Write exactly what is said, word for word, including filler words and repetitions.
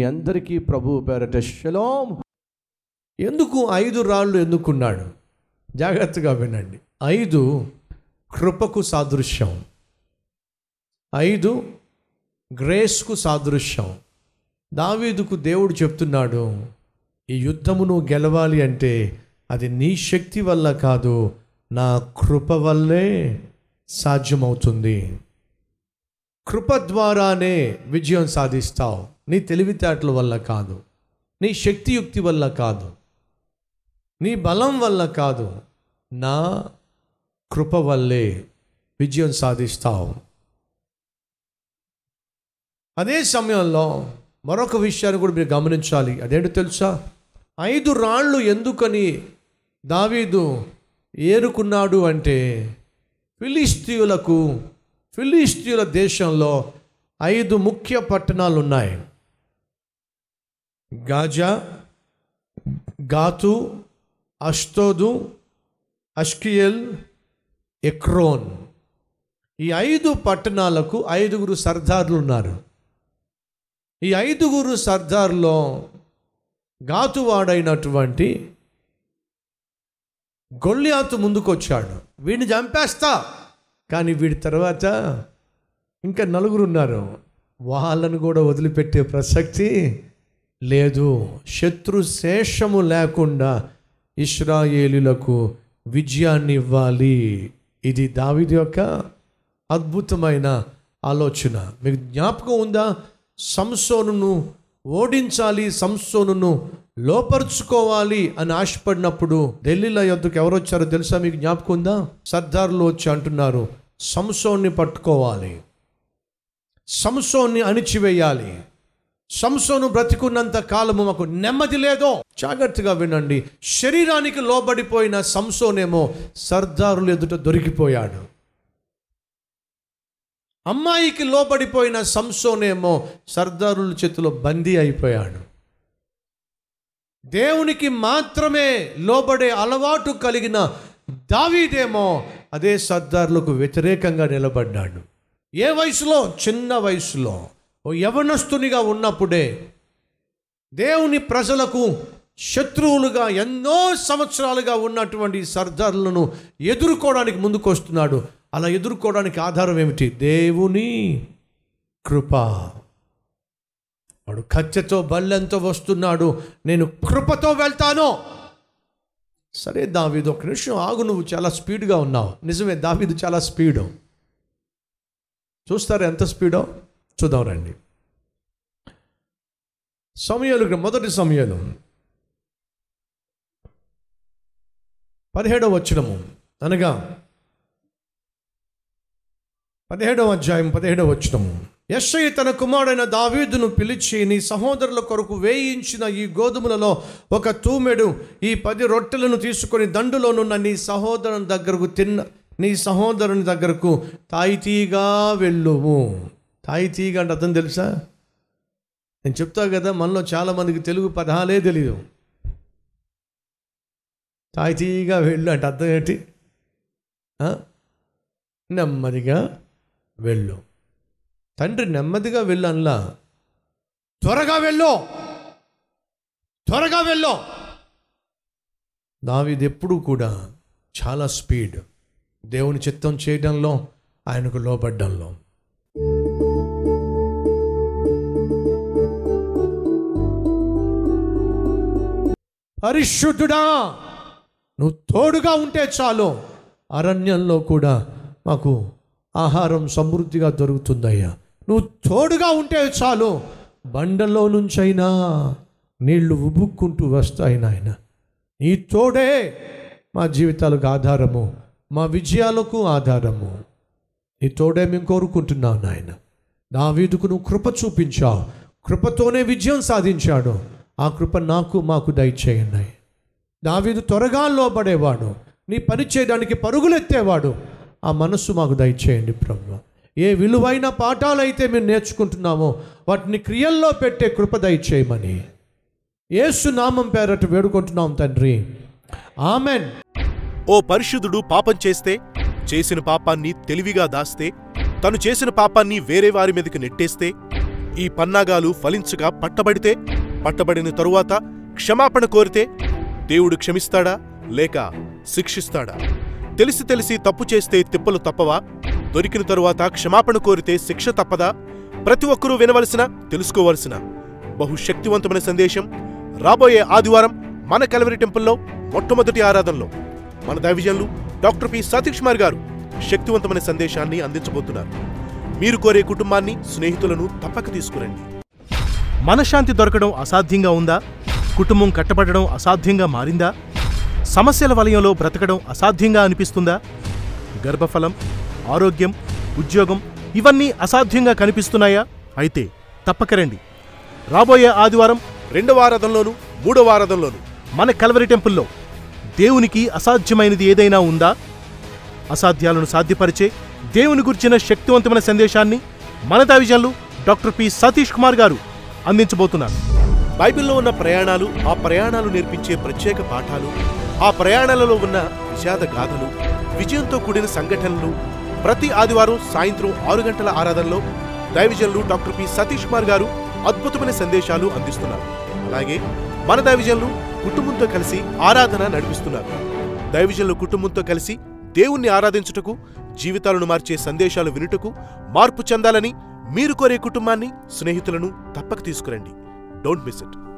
మీ అందరికీ ప్రభువు పేరట షలోమ్. ఎందుకు ఐదు రాళ్ళు ఎందుకున్నాడు? జాగ్రత్తగా వినండి. ఐదు కృపకు సాదృశ్యం, ఐదు గ్రేస్కు సాదృశ్యం. దావీదుకు దేవుడు చెప్తున్నాడు, ఈ యుద్ధమును గెలవాలి అంటే అది నీ శక్తి వల్ల కాదు, నా కృప వల్లే సాధ్యమవుతుంది. కృప ద్వారానే విజయం సాధిస్తావు. నీ తెలివితేటల వల్ల కాదు, నీ శక్తియుక్తి వల్ల కాదు, నీ బలం వల్ల కాదు, నా కృప వల్లే విజయం సాధిస్తావు. అదే సమయంలో మరొక విషయాన్ని కూడా మీరు గమనించాలి. అదేంటో తెలుసా? ఐదు రాళ్ళు ఎందుకని దావీదు ఏరుకున్నాడు అంటే, ఫిలిస్తీయులకు ఫిలిస్తీయుల దేశంలో ఐదు ముఖ్య పట్టణాలు ఉన్నాయి. Gaza, Gath, Ashdod, Ashkelon, Ekron. ఈ ఐదు పట్టణాలకు ఐదుగురు సర్దార్లు ఉన్నారు. ఈ ఐదుగురు సర్దార్లో గాతువాడైనటువంటి గొల్లియాతు ముందుకొచ్చాడు. వీడిని చంపేస్తా, కానీ వీడి తర్వాత ఇంకా నలుగురు ఉన్నారు. వాళ్ళను కూడా వదిలిపెట్టే ప్రసక్తి లేదు. శత్రు శేషము లేకుండా ఇశ్రాయేలులకు విజయాన్ని ఇవ్వాలి. ఇది దావీదు యొక్క అద్భుతమైన ఆలోచన. మీకు జ్ఞాపకం ఉందా? సంసోనును ఓడించాలి, సంసోనును లోపరుచుకోవాలి అని ఆశపడినప్పుడు ఢిల్లీలో యొద్దకు ఎవరు వచ్చారో తెలుసా? మీకు జ్ఞాపకం ఉందా? సర్దారులు వచ్చి అంటున్నారు, సంసోన్ని పట్టుకోవాలి, సంసోన్ని అణిచివేయాలి, సంసోను బ్రతికున్నంత కాలము మాకు నెమ్మది లేదో. జాగ్రత్తగా వినండి. శరీరానికి లోబడిపోయిన సంసోనేమో సర్దారులు ఎదుట దొరికిపోయాడు. అమ్మాయికి లోబడిపోయిన సంసోనేమో సర్దారుల చేతిలో బందీ అయిపోయాడు. దేవునికి మాత్రమే లోబడే అలవాటు కలిగిన దావీదేమో అదే సర్దారులకు వ్యతిరేకంగా నిలబడ్డాడు. ఏ వయసులో? చిన్న వయసులో, ఓ యవనస్తునిగా ఉన్నప్పుడే దేవుని ప్రజలకు శత్రువులుగా ఎన్నో సంవత్సరాలుగా ఉన్నటువంటి సర్దారులను ఎదుర్కోవడానికి ముందుకు వస్తున్నాడు. అలా ఎదుర్కోవడానికి ఆధారం ఏమిటి? దేవుని కృప. వాడు కత్తితో బల్లెంతో వస్తున్నాడు, నేను కృపతో వెళ్తాను. సరే దావీదు, ఒక నిమిషం ఆగు, నువ్వు చాలా స్పీడ్గా ఉన్నావు. నిజమే, దావీదు చాలా స్పీడు. చూస్తారా ఎంత స్పీడో? చూద్దాం రండి. సమయాలు, మొదటి సమయాలు పదిహేడవ వచనము, అనగా పదిహేడవ అధ్యాయం పదిహేడవ వచనము. యెష్షయి తన కుమారుడైన దావీదును పిలిచి, నీ సహోదరుల కొరకు వేయించిన ఈ గోధుమలలో ఒక తూమెడు ఈ పది రొట్టెలను తీసుకొని దండులోనున్న నీ సహోదరుని దగ్గరకు తిన్న నీ సహోదరుని దగ్గరకు తాయితీగా వెళ్ళుము. తాయితీగా అంటే అర్థం తెలుసా? నేను చెప్తా కదా, మనలో చాలామందికి తెలుగు పదాలే తెలియదు. తాయితీగా వెళ్ళు అంటే అర్థం ఏంటి? నెమ్మదిగా వెళ్ళు. తండ్రి నెమ్మదిగా వెళ్ళు అనలా, త్వరగా వెళ్ళు, త్వరగా వెళ్ళు. దావీదు ఎప్పుడూ కూడా చాలా స్పీడ్. దేవుని చిత్తం చేయడంలో, ఆయనకు లోబడ్డంలో. పరిశుద్ధుడా, నువ్వు తోడుగా ఉంటే చాలు, అరణ్యంలో కూడా మాకు ఆహారం సమృద్ధిగా దొరుకుతుందయ్యా. నువ్వు తోడుగా ఉంటే చాలు, బండలో నుంచైనా నీళ్లు ఉబుక్కుంటూ వస్తాయి నాయన. నీ తోడే మా జీవితాలకు ఆధారము, మా విజయాలకు ఆధారము. నీ తోడే మేము కోరుకుంటున్నావు నాయన. దావీదుకు నువ్వు కృప చూపించావు, కృపతోనే విజయం సాధించాడు. ఆ కృప నాకు మాకు దయచేయండి. దావీదు త్వరగా లోబడేవాడు, నీ పని చేయడానికి పరుగులెత్తేవాడు. ఆ మనస్సు మాకు దయచేయండి ప్రభువా. ఏ విలువైన పాఠాలైతే మేము నేర్చుకుంటున్నామో వాటిని క్రియల్లో పెట్టే కృప దయచేయమని యేసు నామం పేరట వేడుకుంటున్నాం తండ్రి, ఆమెన్. ఓ పరిశుద్ధుడు పాపం చేస్తే, చేసిన పాపాన్ని తెలివిగా దాస్తే, తను చేసిన పాపాన్ని వేరే వారి మీదకి నెట్టేస్తే, ఈ పన్నాగాలు ఫలించగా పట్టబడితే, పట్టబడిన తరువాత క్షమాపణ కోరితే దేవుడు క్షమిస్తాడా లేక శిక్షిస్తాడా? తెలిసి తెలిసి తప్పు చేస్తే తిప్పలు తప్పవా? దొరికిన తరువాత క్షమాపణ కోరితే శిక్ష తప్పదా? ప్రతి ఒక్కరూ వినవలసిన, తెలుసుకోవలసిన బహుశక్తివంతమైన సందేశం రాబోయే ఆదివారం మన కల్వరి టెంపుల్లో మొట్టమొదటి ఆరాధనలో మన దైవజనులు డాక్టర్ పి సతీష్ కుమార్ గారు శక్తివంతమైన సందేశాన్ని అందించబోతున్నారు. మీరు కోరే కుటుంబాన్ని, స్నేహితులను తప్పక తీసుకురండి. మనశ్శాంతి దొరకడం అసాధ్యంగా ఉందా? కుటుంబం కట్టబడడం అసాధ్యంగా మారిందా? సమస్యల వలయంలో బ్రతకడం అసాధ్యంగా అనిపిస్తుందా? గర్భఫలం, ఆరోగ్యం, ఉద్యోగం ఇవన్నీ అసాధ్యంగా కనిపిస్తున్నాయా? అయితే తప్పక రండి. రాబోయే ఆదివారం రెండవ ఆరాధనలోను, మూడవ ఆరాధనలోను మన కల్వరి టెంపుల్లో దేవునికి అసాధ్యమైనది ఏదైనా ఉందా? అసాధ్యాలను సాధ్యపరిచే దేవుని గురించిన శక్తివంతమైన సందేశాన్ని మన దైవజనులు డాక్టర్ పి సతీష్ కుమార్ గారు అందించబోతున్నారు. బైబిల్లో ఉన్న ప్రయాణాలు, ఆ ప్రయాణాలు నేర్పించే ప్రత్యేక పాఠాలు, ఆ ప్రయాణాలలో ఉన్న విషాద గాథలు, విజయంతో కూడిన సంఘటనలు ప్రతి ఆదివారం సాయంత్రం ఆరు గంటల ఆరాధనలో దైవజనులు డాక్టర్ పి సతీష్ కుమార్ గారు అద్భుతమైన సందేశాలు అందిస్తున్నారు. అలాగే మన దైవజనులు కుటుంబంతో కలిసి ఆరాధన నడిపిస్తున్నారు. దైవజనులు కుటుంబంతో కలిసి దేవుణ్ణి ఆరాధించుటకు, జీవితాలను మార్చే సందేశాలు వినుటకు, మార్పు చెందాలని మీరు కోరే కుటుంబాన్ని, స్నేహితులను తప్పక తీసుకురండి. Don't miss it.